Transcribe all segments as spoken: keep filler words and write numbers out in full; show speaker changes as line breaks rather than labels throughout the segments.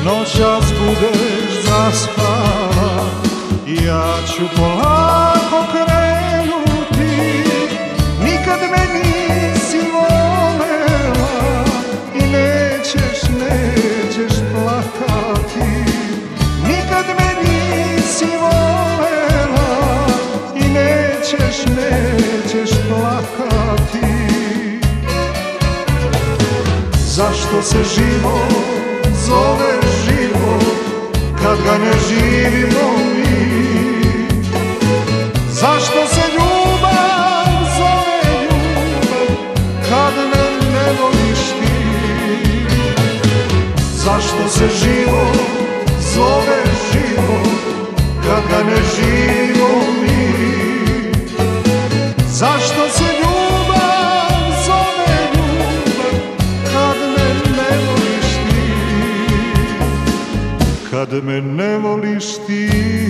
noćas budeš zaspala, ja ću polako krenuti. Nikad me nisi volela i nećeš, nećeš plakati. Nikad me nisi volela i nećeš, nećeš plakati. Zašto se život zove život kad ga ne živimo mi? Zašto se ljubav zove ljubav kad me ne voliš ti? Zašto se život zove život kad ga ne živimo mi? Zašto se ljubav zove ljubav kad me ne voliš ti? Kad me ne voliš ti.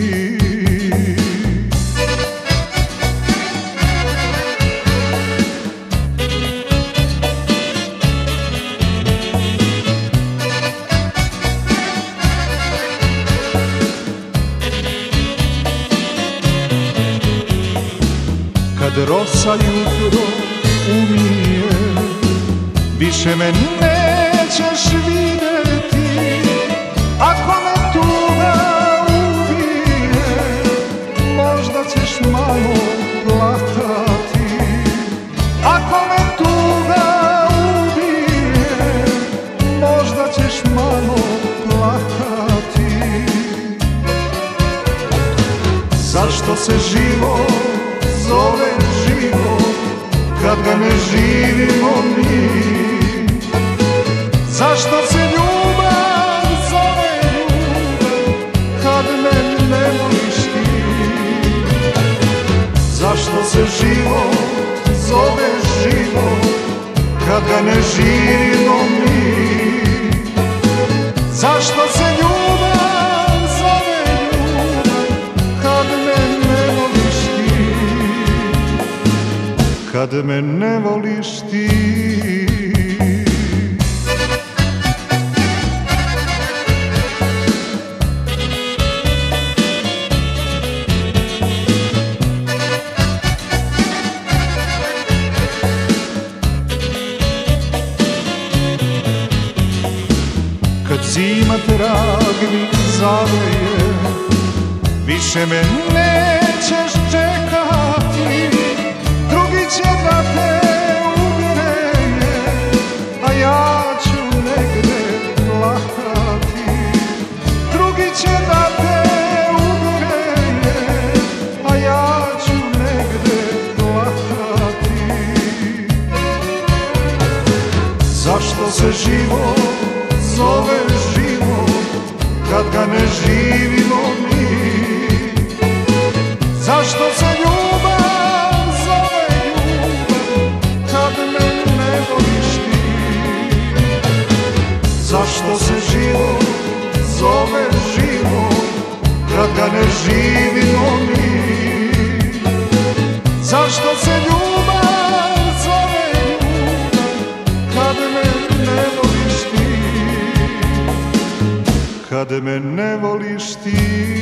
Kad rosa jutro umije, više me nećeš vidjeti. Ako me tuga ubije, možda ćeš malo plakati. Ako me tuga ubije, možda ćeš malo plakati. Zašto se život zove život kad ga ne živimo mi? Zašto se ljubav zove ljubav kad me ne voliš ti? Zašto se život zove život kad ga ne živimo mi? Zašto se ljubav zove ljubav kad me ne voliš ti? Kad me ne voliš ti. Kad zima tragvi zaveje, više me nećeš čekati. Drugi će da te ugreje, a ja ću negde plakati. Drugi će da te ugreje, a ja ću negde plakati. Zašto se život zove život kad ga ne živimo mi? Zašto se ljubav zove ljubav kad me ne voliš ti? Zašto se život zove život kad ga ne živimo mi? Zašto se ljubav zove ljubav kad me ne voliš ti? Kad me ne voliš ti.